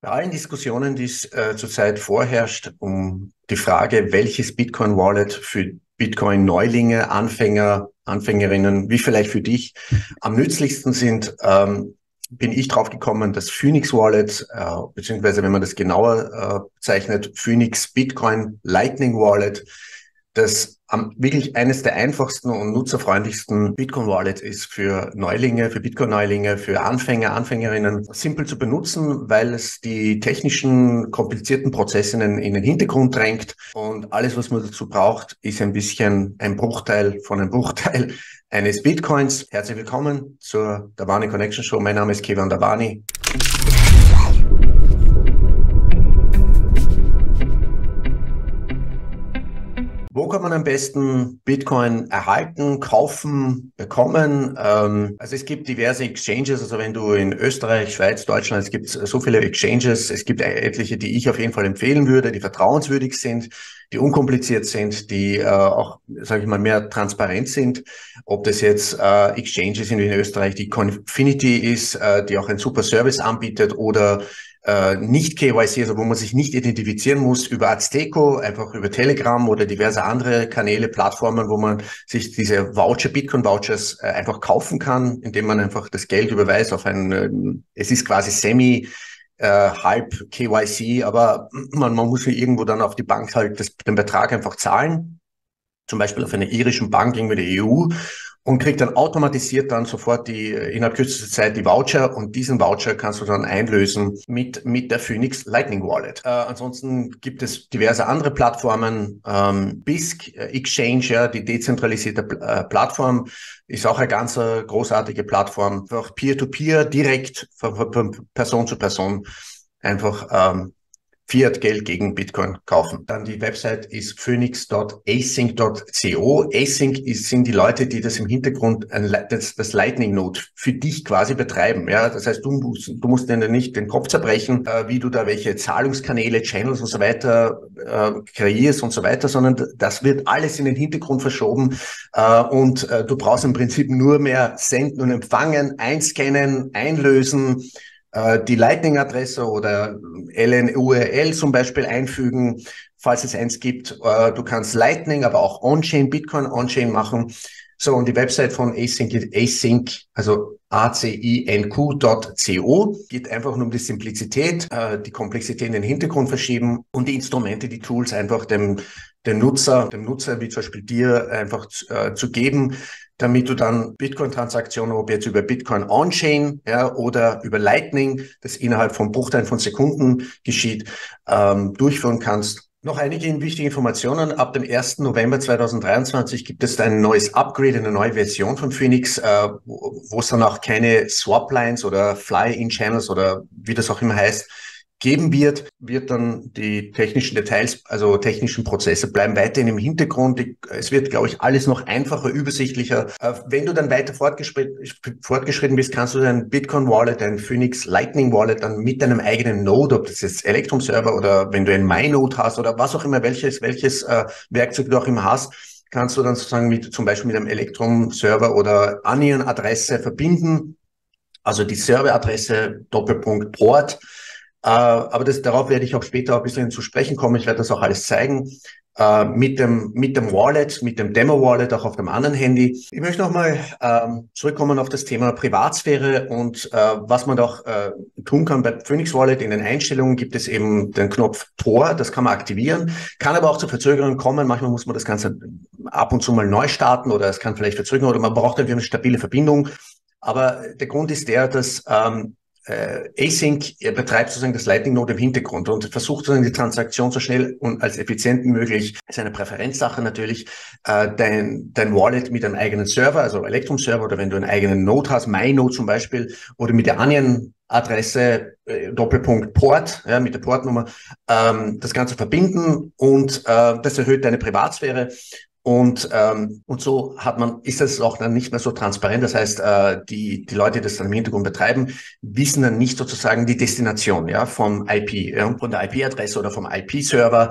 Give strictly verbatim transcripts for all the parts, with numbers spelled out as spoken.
Bei allen Diskussionen, die es äh, zurzeit vorherrscht, um die Frage, welches Bitcoin-Wallet für Bitcoin-Neulinge, Anfänger, Anfängerinnen, wie vielleicht für dich, am nützlichsten sind, ähm, bin ich drauf gekommen, das Phoenix Wallet, äh, beziehungsweise wenn man das genauer äh, bezeichnet, Phoenix Bitcoin Lightning Wallet, das am, wirklich eines der einfachsten und nutzerfreundlichsten Bitcoin-Wallets ist für Neulinge, für Bitcoin-Neulinge, für Anfänger, Anfängerinnen. Simpel zu benutzen, weil es die technischen, komplizierten Prozesse in, in den Hintergrund drängt. Und alles, was man dazu braucht, ist ein bisschen ein Bruchteil von einem Bruchteil eines Bitcoins. Herzlich willkommen zur Davani Connection Show. Mein Name ist Kevan Davani. Wo kann man am besten Bitcoin erhalten, kaufen, bekommen? Ähm, also es gibt diverse Exchanges, also wenn du in Österreich, Schweiz, Deutschland, es gibt so viele Exchanges, es gibt etliche, die ich auf jeden Fall empfehlen würde, die vertrauenswürdig sind, die unkompliziert sind, die äh, auch, sage ich mal, mehr transparent sind. Ob das jetzt äh, Exchanges sind wie in Österreich, die Confinity ist, äh, die auch einen super Service anbietet, oder Äh, nicht K Y C, also wo man sich nicht identifizieren muss, über Azteco, einfach über Telegram oder diverse andere Kanäle, Plattformen, wo man sich diese Voucher, Bitcoin-Vouchers äh, einfach kaufen kann, indem man einfach das Geld überweist auf ein, äh, es ist quasi semi, äh, halb K Y C, aber man, man muss ja irgendwo dann auf die Bank halt das, den Betrag einfach zahlen, zum Beispiel auf einer irischen Bank, irgendwie der E U, und kriegt dann automatisiert dann sofort die, innerhalb kürzester Zeit die Voucher, und diesen Voucher kannst du dann einlösen mit, mit der Phoenix Lightning Wallet. Äh, ansonsten gibt es diverse andere Plattformen, ähm, B I S C, äh, Exchange, ja, die dezentralisierte äh, Plattform, ist auch eine ganz äh, großartige Plattform, einfach Peer-to-Peer, direkt von, von Person zu Person, einfach ähm, Fiat-Geld gegen Bitcoin kaufen. Dann die Website ist phoenix punkt async punkt co. Async ist, sind die Leute, die das im Hintergrund, ein, das, das Lightning Node für dich quasi betreiben. Ja, das heißt, du musst, du musst denen nicht den Kopf zerbrechen, äh, wie du da welche Zahlungskanäle, Channels und so weiter äh, kreierst und so weiter, sondern das wird alles in den Hintergrund verschoben, äh, und äh, du brauchst im Prinzip nur mehr senden und empfangen, einscannen, einlösen, die Lightning-Adresse oder L N U R L zum Beispiel einfügen, falls es eins gibt. Du kannst Lightning, aber auch On-Chain, Bitcoin On-Chain machen. So, und die Website von Async ist Async, also A C I N Q Punkt co. Geht einfach nur um die Simplizität, die Komplexität in den Hintergrund verschieben und die Instrumente, die Tools einfach dem, dem Nutzer, dem Nutzer wie zum Beispiel dir einfach äh, zu geben, damit du dann Bitcoin-Transaktionen, ob jetzt über Bitcoin On-Chain, ja, oder über Lightning, das innerhalb von Bruchteilen von Sekunden geschieht, ähm, durchführen kannst. Noch einige wichtige Informationen. Ab dem ersten November zweitausenddreiundzwanzig gibt es ein neues Upgrade, eine neue Version von Phoenix, äh, wo es dann auch keine Swap-Lines oder Fly-in-Channels oder wie das auch immer heißt, geben wird, wird dann die technischen Details, also technischen Prozesse bleiben weiterhin im Hintergrund. Es wird, glaube ich, alles noch einfacher, übersichtlicher. Wenn du dann weiter fortgeschritten, fortgeschritten bist, kannst du dein Bitcoin Wallet, dein Phoenix Lightning Wallet dann mit deinem eigenen Node, ob das jetzt Electrum Server oder wenn du ein MyNode hast oder was auch immer, welches, welches äh, Werkzeug du auch immer hast, kannst du dann sozusagen mit, zum Beispiel mit einem Electrum Server oder Onion Adresse verbinden. Also die Serveradresse Doppelpunkt Port. Uh, aber das, darauf werde ich auch später ein bisschen zu sprechen kommen. Ich werde das auch alles zeigen. Uh, mit dem, mit dem Wallet, mit dem Demo-Wallet, auch auf dem anderen Handy. Ich möchte nochmal ähm, zurückkommen auf das Thema Privatsphäre und äh, was man auch äh, tun kann bei Phoenix Wallet. In den Einstellungen gibt es eben den Knopf Tor, das kann man aktivieren, kann aber auch zu Verzögerungen kommen. Manchmal muss man das Ganze ab und zu mal neu starten oder es kann vielleicht verzögern oder man braucht einfach eine stabile Verbindung. Aber der Grund ist der, dass ähm, Äh, Async er betreibt sozusagen das Lightning Node im Hintergrund und versucht sozusagen die Transaktion so schnell und als effizient wie möglich, ist eine Präferenzsache natürlich, äh, dein, dein Wallet mit einem eigenen Server, also Electrum Server, oder wenn du einen eigenen Node hast, MyNode zum Beispiel, oder mit der Onion Adresse äh, Doppelpunkt Port, ja, mit der Portnummer, ähm, das Ganze verbinden, und äh, das erhöht deine Privatsphäre. Und ähm, und so hat man, ist das auch dann nicht mehr so transparent. Das heißt, äh, die die Leute, die das dann im Hintergrund betreiben, wissen dann nicht sozusagen die Destination, ja, vom I P, ja, von der I P-Adresse oder vom I P-Server.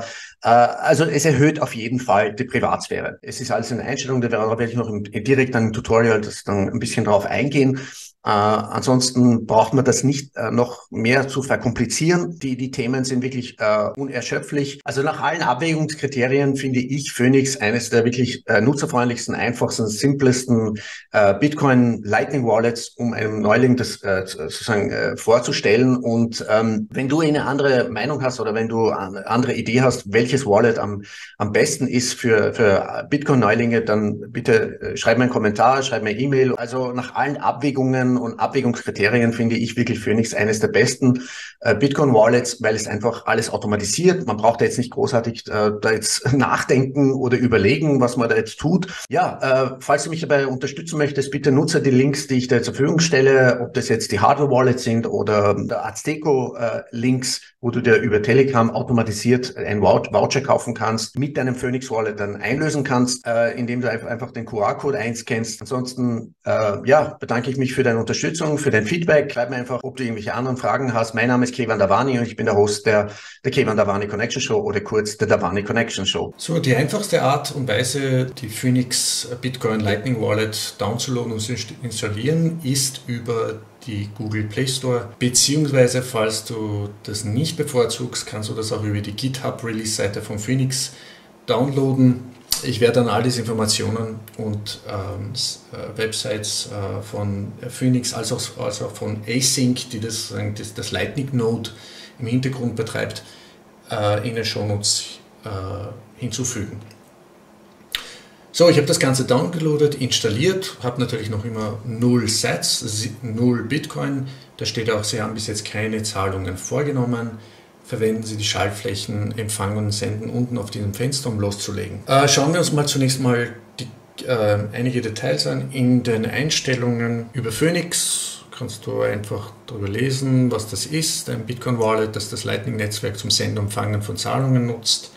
Also es erhöht auf jeden Fall die Privatsphäre. Es ist alles in Einstellung, da werde ich noch im, direkt dann im Tutorial das dann ein bisschen drauf eingehen. Äh, ansonsten braucht man das nicht äh, noch mehr zu verkomplizieren. Die, die Themen sind wirklich äh, unerschöpflich. Also nach allen Abwägungskriterien finde ich Phoenix eines der wirklich äh, nutzerfreundlichsten, einfachsten, simplesten äh, Bitcoin Lightning Wallets, um einem Neuling das äh, sozusagen äh, vorzustellen. Und ähm, wenn du eine andere Meinung hast oder wenn du eine andere Idee hast, welches Wallet am, am besten ist für, für Bitcoin-Neulinge, dann bitte äh, schreib mir einen Kommentar, schreib mir eine E-Mail. Also nach allen Abwägungen und Abwägungskriterien finde ich wirklich Phoenix eines der besten äh, Bitcoin-Wallets, weil es einfach alles automatisiert. Man braucht da jetzt nicht großartig äh, da jetzt nachdenken oder überlegen, was man da jetzt tut. Ja, äh, falls du mich dabei unterstützen möchtest, bitte nutze die Links, die ich dir zur Verfügung stelle, ob das jetzt die Hardware-Wallets sind oder der Azteco-Links, äh, wo du dir über Telegram automatisiert einen Voucher kaufen kannst, mit deinem Phoenix Wallet dann einlösen kannst, äh, indem du einfach den Q R-Code einscannst. Ansonsten, äh, ja, bedanke ich mich für deine Unterstützung, für dein Feedback. Schreib mir einfach, ob du irgendwelche anderen Fragen hast. Mein Name ist Kevan Davani und ich bin der Host der, der Kevan Davani Connection Show oder kurz der Davani Connection Show. So, die einfachste Art und Weise, die Phoenix Bitcoin Lightning Wallet downzuladen und zu installieren, ist über die Google Play Store, beziehungsweise falls du das nicht bevorzugst, kannst du das auch über die GitHub Release-Seite von Phoenix downloaden. Ich werde dann all diese Informationen und ähm, Websites äh, von Phoenix als auch, als auch von Async, die das, das, das Lightning Node im Hintergrund betreibt, äh, in den Shownotes äh, hinzufügen. So, ich habe das Ganze downgeloadet, installiert, habe natürlich noch immer null Sats, null Bitcoin. Da steht auch, Sie haben bis jetzt keine Zahlungen vorgenommen. Verwenden Sie die Schaltflächen, empfangen und senden unten auf diesem Fenster, um loszulegen. Äh, schauen wir uns mal zunächst mal die, äh, einige Details an. In den Einstellungen über Phoenix kannst du einfach darüber lesen, was das ist. Ein Bitcoin-Wallet, das das Lightning-Netzwerk zum Senden und Empfangen von Zahlungen nutzt.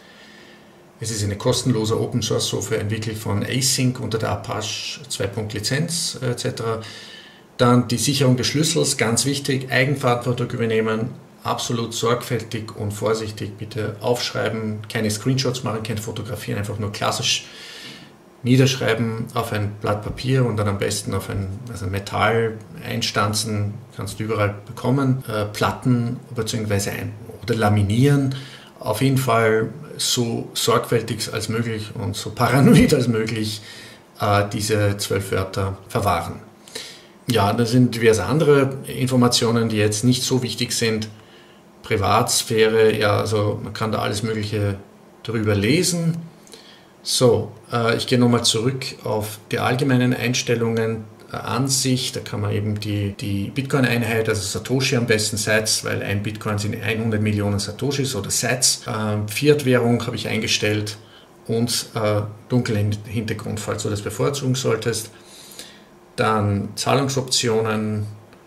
Es ist eine kostenlose Open-Source-Software entwickelt von Async unter der Apache zwei Punkt Lizenz et cetera. Dann die Sicherung des Schlüssels, ganz wichtig, Eigenverantwortung übernehmen, absolut sorgfältig und vorsichtig bitte aufschreiben, keine Screenshots machen, keine fotografieren, einfach nur klassisch niederschreiben auf ein Blatt Papier und dann am besten auf ein also Metall einstanzen, kannst du überall bekommen, äh, Platten bzw. ein, oder laminieren, auf jeden Fall so sorgfältig als möglich und so paranoid als möglich äh, diese zwölf Wörter verwahren. Ja, da sind diverse andere Informationen, die jetzt nicht so wichtig sind. Privatsphäre, ja, also man kann da alles Mögliche darüber lesen. So, äh, ich gehe nochmal zurück auf die allgemeinen Einstellungen äh, an sich. Da kann man eben die, die Bitcoin-Einheit, also Satoshi am besten, Sats, weil ein Bitcoin sind hundert Millionen Satoshis oder Sats. Äh, Fiat-Währung habe ich eingestellt und äh, dunklen Hintergrund, falls du das bevorzugen solltest. Dann Zahlungsoptionen.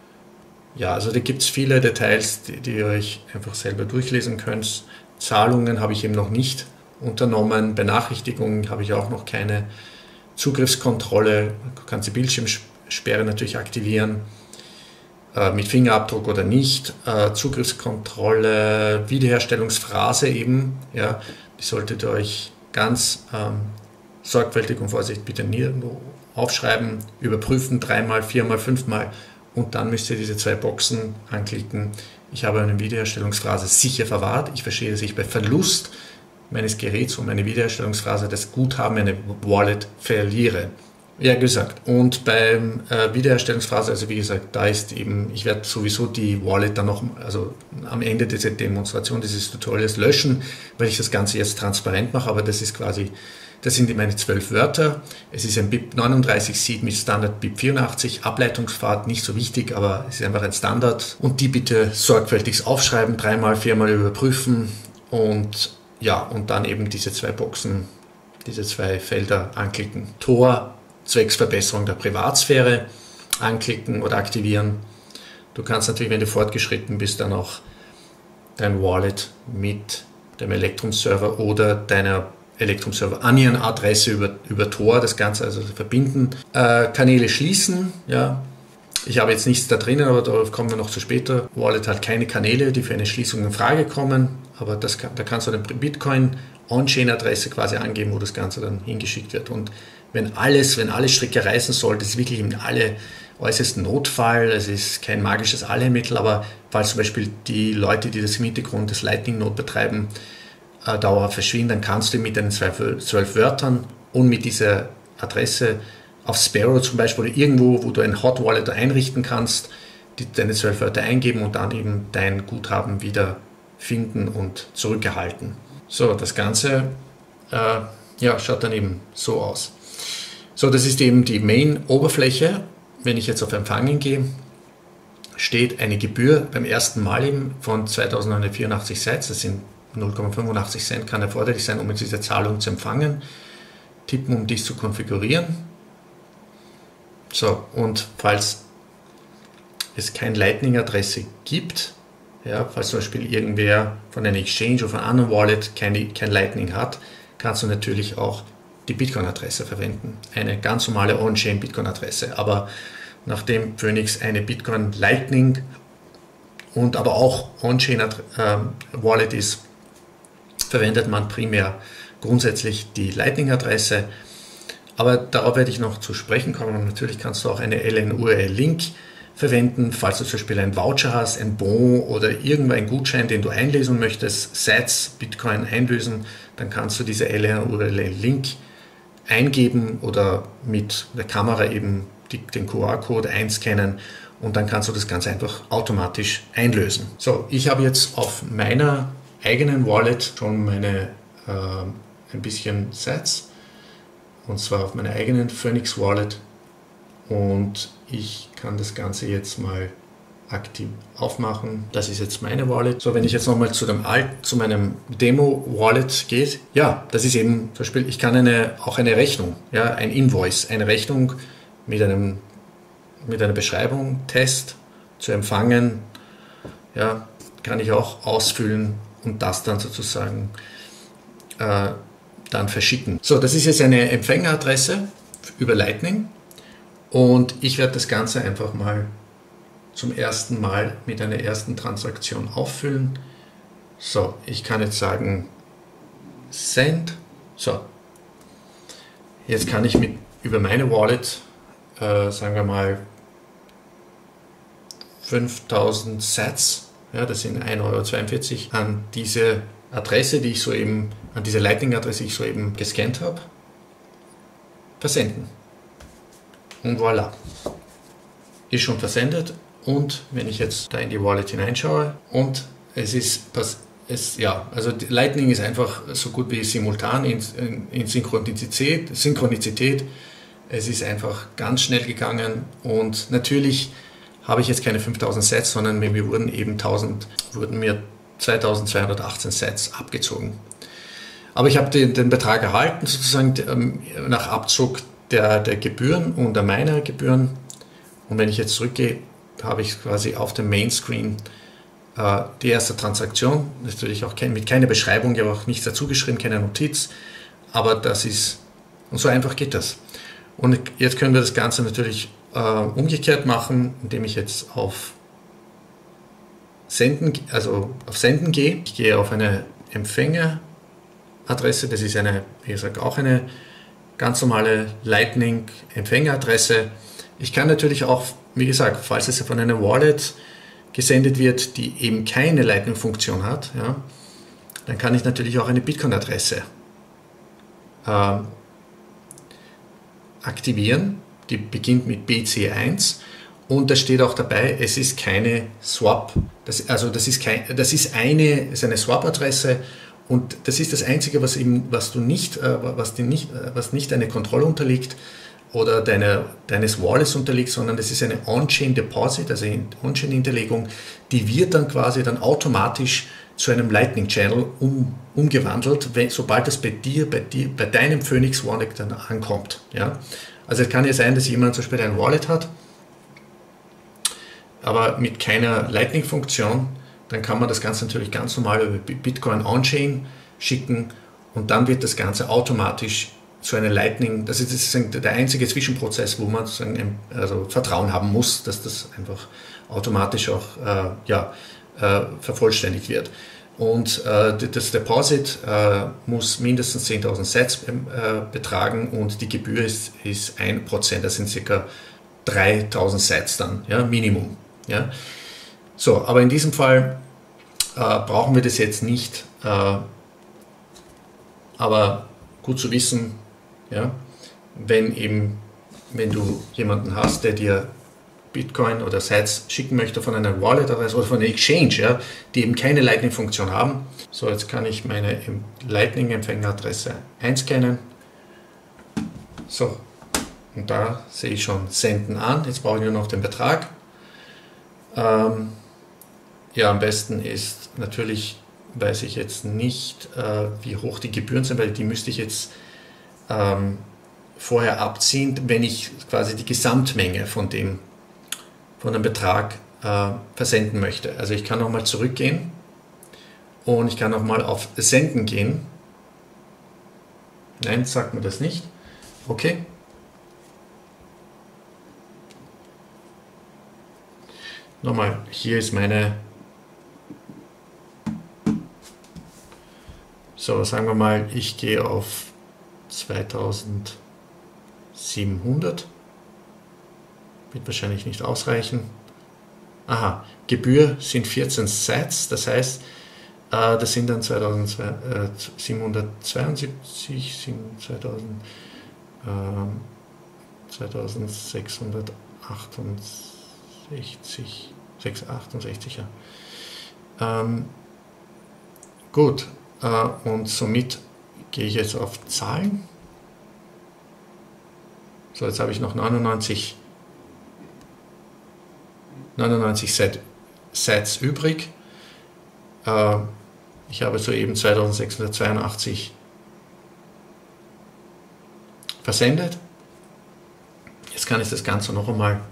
Ja, also da gibt es viele Details, die, die ihr euch einfach selber durchlesen könnt. Zahlungen habe ich eben noch nicht unternommen. Benachrichtigungen habe ich auch noch keine. Zugriffskontrolle, du kannst die Bildschirmsperre natürlich aktivieren, äh, mit Fingerabdruck oder nicht. Äh, Zugriffskontrolle, Wiederherstellungsphrase eben, ja, die solltet ihr euch ganz ähm, sorgfältig und vorsichtig bitte nirgendwo aufschreiben, überprüfen, dreimal, viermal, fünfmal und dann müsst ihr diese zwei Boxen anklicken. Ich habe eine Wiederherstellungsphrase sicher verwahrt. Ich verstehe, dass ich bei Verlust meines Geräts und meine Wiederherstellungsphrase das Guthaben, meine Wallet verliere. Ja, gesagt. Und beim äh, Wiederherstellungsphrase, also wie gesagt, da ist eben, ich werde sowieso die Wallet dann noch, also am Ende dieser Demonstration dieses Tutorials löschen, weil ich das Ganze jetzt transparent mache, aber das ist quasi, das sind meine zwölf Wörter. Es ist ein B I P neununddreißig Seed mit Standard B I P vierundachtzig, Ableitungspfad nicht so wichtig, aber es ist einfach ein Standard. Und die bitte sorgfältig aufschreiben, dreimal, viermal überprüfen und ja, und dann eben diese zwei Boxen, diese zwei Felder anklicken. Tor, zwecks Verbesserung der Privatsphäre, anklicken oder aktivieren. Du kannst natürlich, wenn du fortgeschritten bist, dann auch dein Wallet mit dem Electrum-Server oder deiner Electrum-Server-Onion-Adresse über, über Tor, das Ganze also verbinden. Äh, Kanäle schließen, ja. Ich habe jetzt nichts da drinnen, aber darauf kommen wir noch zu später. Wallet hat keine Kanäle, die für eine Schließung in Frage kommen. aber das kann, da kannst du eine Bitcoin On-Chain-Adresse quasi angeben, wo das Ganze dann hingeschickt wird. Und wenn alles, wenn alle Stricke reißen soll, das ist wirklich im alle äußersten Notfall, es ist kein magisches Allheilmittel, aber falls zum Beispiel die Leute, die das im Hintergrund des Lightning-Node betreiben, äh, dauerhaft verschwinden, dann kannst du mit deinen zwölf Wörtern und mit dieser Adresse auf Sparrow zum Beispiel oder irgendwo, wo du ein Hot Wallet einrichten kannst, die, deine zwölf Wörter eingeben und dann eben dein Guthaben wieder finden und zurückerhalten. So, das Ganze äh, ja, schaut dann eben so aus. So, das ist eben die Main-Oberfläche. Wenn ich jetzt auf Empfangen gehe, steht eine Gebühr beim ersten Mal eben von zweitausendneunhundertvierundachtzig Sats. Das sind null Komma fünfundachtzig Cent, kann erforderlich sein, um diese Zahlung zu empfangen. Tippen, um dies zu konfigurieren. So, und falls es keine Lightning-Adresse gibt, ja, falls zum Beispiel irgendwer von einer Exchange oder von einem anderen Wallet keine, kein Lightning hat, kannst du natürlich auch die Bitcoin-Adresse verwenden. Eine ganz normale On-Chain Bitcoin-Adresse. Aber nachdem Phoenix eine Bitcoin Lightning und aber auch On-Chain äh, Wallet ist, verwendet man primär grundsätzlich die Lightning-Adresse. Aber darauf werde ich noch zu sprechen kommen. Und natürlich kannst du auch eine L N U R L-Link verwenden, falls du zum Beispiel einen Voucher hast, ein Bon oder irgendeinen Gutschein, den du einlösen möchtest, Sats, Bitcoin einlösen, dann kannst du diese L N U R L-Link eingeben oder mit der Kamera eben die, den Q R-Code einscannen und dann kannst du das Ganze einfach automatisch einlösen. So, ich habe jetzt auf meiner eigenen Wallet schon meine äh, ein bisschen Sats, und zwar auf meiner eigenen Phoenix Wallet, und ich kann das Ganze jetzt mal aktiv aufmachen. Das ist jetzt meine Wallet. So, wenn ich jetzt nochmal zu dem Alt, zu meinem Demo-Wallet gehe, ja, das ist eben zum Beispiel, ich kann eine, auch eine Rechnung, ja, ein Invoice, eine Rechnung mit einem, mit einer Beschreibung, Test zu empfangen, ja, kann ich auch ausfüllen und das dann sozusagen äh, dann verschicken. So, das ist jetzt eine Empfängeradresse über Lightning und ich werde das Ganze einfach mal zum ersten Mal mit einer ersten Transaktion auffüllen. So, ich kann jetzt sagen Send. So, jetzt kann ich mit über meine Wallet, äh, sagen wir mal fünftausend Sats, ja, das sind ein Euro zweiundvierzig, an diese Adresse, die ich soeben, an diese Lightning-Adresse, die ich soeben gescannt habe, versenden. Und voilà, ist schon versendet. Und wenn ich jetzt da in die Wallet hineinschaue und es ist, es, ja, also Lightning ist einfach so gut wie simultan in, in, in Synchronizität, Synchronizität. Es ist einfach ganz schnell gegangen und natürlich habe ich jetzt keine fünftausend Sats, sondern mir wurden eben tausend, wurden mir zweitausendzweihundertachtzehn Sats abgezogen. Aber ich habe den, den Betrag erhalten, sozusagen nach Abzug der, der Gebühren und der Miner-Gebühren. Und wenn ich jetzt zurückgehe, habe ich quasi auf dem Mainscreen äh, die erste Transaktion. Natürlich auch kein, mit keiner Beschreibung, ich habe auch nichts dazu geschrieben, keine Notiz. Aber das ist, und so einfach geht das. Und jetzt können wir das Ganze natürlich äh, umgekehrt machen, indem ich jetzt auf Senden, also auf Senden gehe. Ich gehe auf eine Empfängeradresse, das ist eine, wie gesagt, auch eine ganz normale Lightning-Empfängeradresse. Ich kann natürlich auch, wie gesagt, falls es von einer Wallet gesendet wird, die eben keine Lightning-Funktion hat, ja, dann kann ich natürlich auch eine Bitcoin-Adresse äh, aktivieren. Die beginnt mit B C eins und da steht auch dabei, es ist keine Swap. Das, also das ist, kein, das ist eine, ist eine Swap-Adresse und das ist das Einzige, was, eben, was, du nicht, äh, was, die nicht, äh, was nicht eine Kontrolle unterliegt oder deine, deines Wallets unterliegt, sondern das ist eine On-Chain Deposit, also eine On-Chain-Hinterlegung, die wird dann quasi dann automatisch zu einem Lightning-Channel um, umgewandelt, wenn, sobald es bei dir, bei dir, bei deinem Phoenix Wallet dann ankommt. Ja? Also es kann ja sein, dass jemand zum Beispiel ein Wallet hat, aber mit keiner Lightning-Funktion, dann kann man das Ganze natürlich ganz normal über Bitcoin On-Chain schicken und dann wird das Ganze automatisch zu einer Lightning, das ist sozusagen der einzige Zwischenprozess, wo man sozusagen also Vertrauen haben muss, dass das einfach automatisch auch äh, ja, äh, vervollständigt wird. und äh, das Deposit äh, muss mindestens zehntausend Sats äh, betragen und die Gebühr ist, ist ein Prozent, das sind ca. dreitausend Sats dann, ja, Minimum. Ja. So, aber in diesem Fall äh, brauchen wir das jetzt nicht, äh, aber gut zu wissen, ja, wenn eben, wenn du jemanden hast, der dir Bitcoin oder Sats schicken möchte von einer Wallet-Adresse oder von einer Exchange, ja, die eben keine Lightning-Funktion haben. So, jetzt kann ich meine Lightning-Empfängeradresse einscannen. So, und da sehe ich schon Senden an. Jetzt brauche ich nur noch den Betrag. Ähm, ja, am besten ist natürlich, weiß ich jetzt nicht, äh, wie hoch die Gebühren sind, weil die müsste ich jetzt ähm, vorher abziehen, wenn ich quasi die Gesamtmenge von dem von dem Betrag äh, versenden möchte. Also ich kann nochmal zurückgehen und ich kann nochmal auf Senden gehen. Nein, sagt mir das nicht. Okay. Nochmal, hier ist meine, so sagen wir mal, ich gehe auf zweitausendsiebenhundert. Wird wahrscheinlich nicht ausreichen. Aha, Gebühr sind vierzehn Sats, das heißt, äh, das sind dann zweitausendsiebenhundertzweiundsiebzig, zweitausend, äh, zweitausendsechshundertachtundsechzig, sechshundertachtundsechzig, ja. Ähm, gut, äh, und somit gehe ich jetzt auf Zahlen. So, jetzt habe ich noch neunundneunzig neunundneunzig Sats übrig. Äh, ich habe soeben zweitausendsechshundertzweiundachtzig versendet. Jetzt kann ich das Ganze noch einmal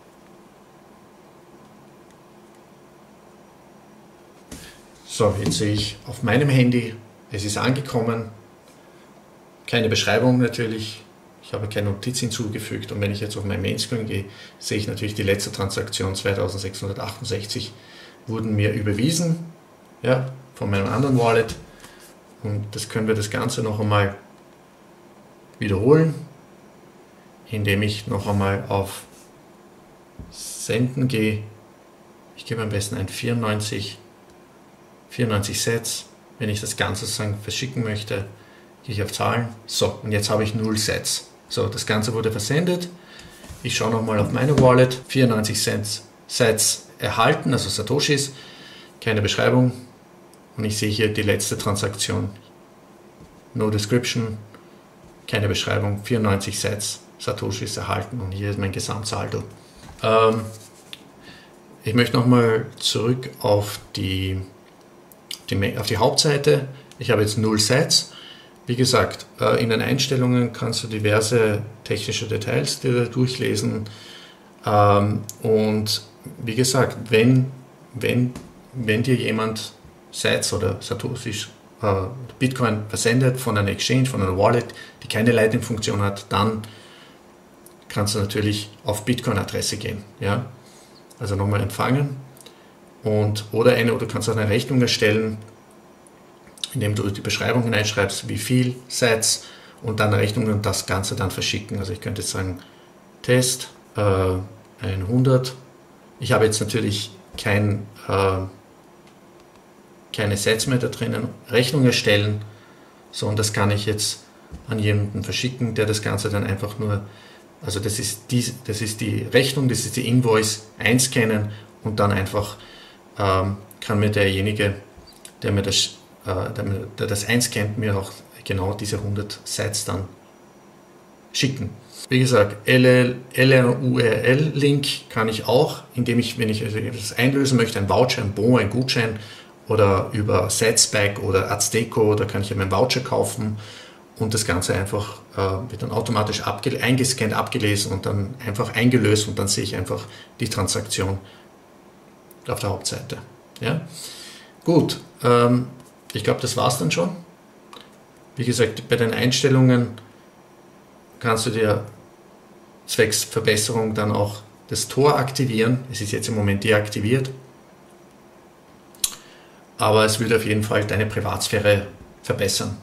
so, jetzt sehe ich auf meinem Handy, es ist angekommen. Keine Beschreibung natürlich. Ich habe keine Notiz hinzugefügt und wenn ich jetzt auf mein Mainscreen gehe, sehe ich natürlich die letzte Transaktion zweitausendsechshundertachtundsechzig wurden mir überwiesen, ja, von meinem anderen Wallet, und das können wir das Ganze noch einmal wiederholen, indem ich noch einmal auf Senden gehe. Ich gebe am besten ein vierundneunzig, vierundneunzig Sats, wenn ich das Ganze sozusagen verschicken möchte, gehe ich auf Zahlen. So, und jetzt habe ich null Sats. So, das Ganze wurde versendet. Ich schaue nochmal auf meine Wallet. vierundneunzig Sats erhalten, also Satoshis. Keine Beschreibung. Und ich sehe hier die letzte Transaktion. No description. Keine Beschreibung. vierundneunzig Sats Satoshis erhalten. Und hier ist mein Gesamtsaldo. Ähm, ich möchte nochmal zurück auf die, die, auf die Hauptseite. Ich habe jetzt null Sats. Wie gesagt, in den Einstellungen kannst du diverse technische Details dir durchlesen. Und wie gesagt, wenn, wenn, wenn dir jemand Sats oder Satoshis, Bitcoin versendet von einer Exchange, von einer Wallet, die keine Lightning-Funktion hat, dann kannst du natürlich auf Bitcoin-Adresse gehen. Ja? Also nochmal empfangen und, oder, eine, oder du kannst auch eine Rechnung erstellen, indem du die Beschreibung hineinschreibst, wie viel Sats und dann eine Rechnung und das Ganze dann verschicken. Also ich könnte jetzt sagen, Test äh, hundert. Ich habe jetzt natürlich kein, äh, keine Sats mehr da drinnen. Rechnung erstellen, so, und das kann ich jetzt an jemanden verschicken, der das Ganze dann einfach nur, also das ist die, das ist die Rechnung, das ist die Invoice, einscannen und dann einfach ähm, kann mir derjenige, der mir das der das einscannt, mir auch genau diese hundert Sats dann schicken. Wie gesagt, L R U R L-Link kann ich auch, indem ich, wenn ich das einlösen möchte, ein Voucher, ein Bon, ein Gutschein oder über Satsback oder Azteco, da kann ich einen Voucher kaufen und das Ganze einfach äh, wird dann automatisch abge eingescannt, abgelesen und dann einfach eingelöst und dann sehe ich einfach die Transaktion auf der Hauptseite. Ja? Gut, ähm, ich glaube, das war es dann schon. Wie gesagt, bei den Einstellungen kannst du dir zwecks Verbesserung dann auch das Tor aktivieren. Es ist jetzt im Moment deaktiviert. aber es würde auf jeden Fall deine Privatsphäre verbessern.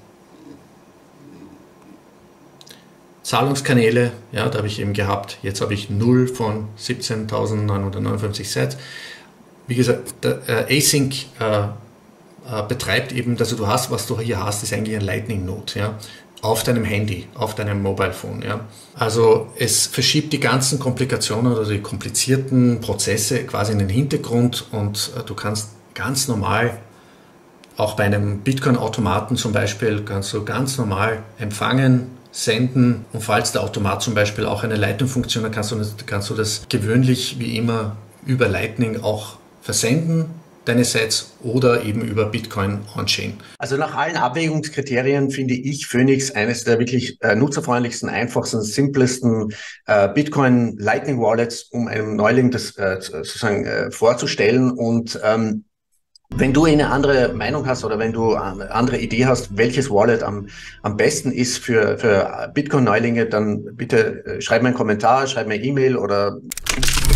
Zahlungskanäle, ja, da habe ich eben gehabt, jetzt habe ich null von siebzehntausendneunhundertneunundfünfzig Sets. Wie gesagt, der äh, Async äh, äh, betreibt eben, also du hast, was du hier hast, ist eigentlich ein Lightning Node, ja, auf deinem Handy, auf deinem Mobile Phone. Ja. Also es verschiebt die ganzen Komplikationen oder die komplizierten Prozesse quasi in den Hintergrund und äh, du kannst ganz normal, auch bei einem Bitcoin-Automaten zum Beispiel, kannst du ganz normal empfangen, senden und falls der Automat zum Beispiel auch eine Leitungsfunktion hat, kannst du, kannst du das gewöhnlich wie immer über Lightning auch versenden, deine Sets, oder eben über Bitcoin On-Chain. Also nach allen Abwägungskriterien finde ich Phoenix eines der wirklich äh, nutzerfreundlichsten, einfachsten, simplesten äh, Bitcoin Lightning Wallets, um einem Neuling das äh, sozusagen äh, vorzustellen. Und ähm, wenn du eine andere Meinung hast oder wenn du eine andere Idee hast, welches Wallet am, am besten ist für, für Bitcoin-Neulinge, dann bitte schreib mir einen Kommentar, schreib mir eine E-Mail oder